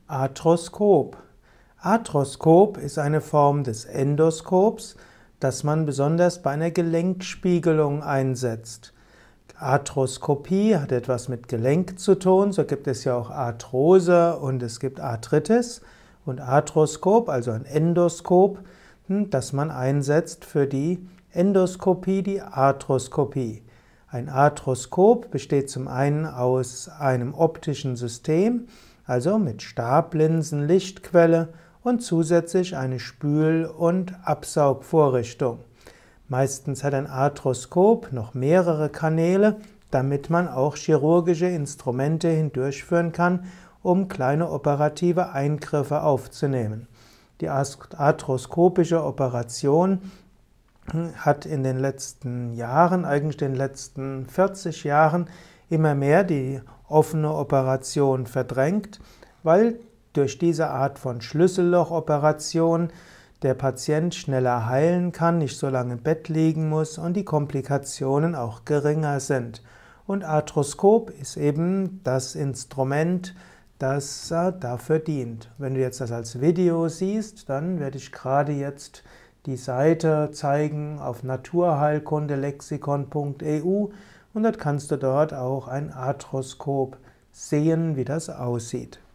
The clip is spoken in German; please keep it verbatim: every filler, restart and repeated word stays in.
Arthroskop. Arthroskop ist eine Form des Endoskops, das man besonders bei einer Gelenkspiegelung einsetzt. Arthroskopie hat etwas mit Gelenk zu tun, so gibt es ja auch Arthrose und es gibt Arthritis. Und Arthroskop, also ein Endoskop, das man einsetzt für die Endoskopie, die Arthroskopie. Ein Arthroskop besteht zum einen aus einem optischen System, also mit Stablinsen, Lichtquelle und zusätzlich eine Spül- und Absaugvorrichtung. Meistens hat ein Arthroskop noch mehrere Kanäle, damit man auch chirurgische Instrumente hindurchführen kann, um kleine operative Eingriffe aufzunehmen. Die arthroskopische Operation hat in den letzten Jahren, eigentlich den letzten vierzig Jahren, immer mehr die offene Operation verdrängt, weil durch diese Art von Schlüssellochoperation der Patient schneller heilen kann, nicht so lange im Bett liegen muss und die Komplikationen auch geringer sind. Und Arthroskop ist eben das Instrument, das dafür dient. Wenn du jetzt das als Video siehst, dann werde ich gerade jetzt die Seite zeigen auf naturheilkundelexikon punkt e u und dort kannst du dort auch ein Arthroskop sehen, wie das aussieht.